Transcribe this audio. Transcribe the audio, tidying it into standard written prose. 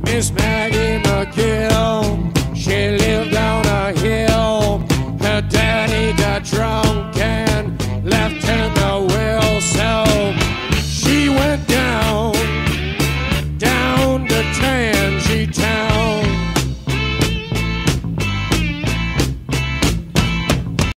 Miss Maggie McGill, she lived on a hill. Her daddy got drunk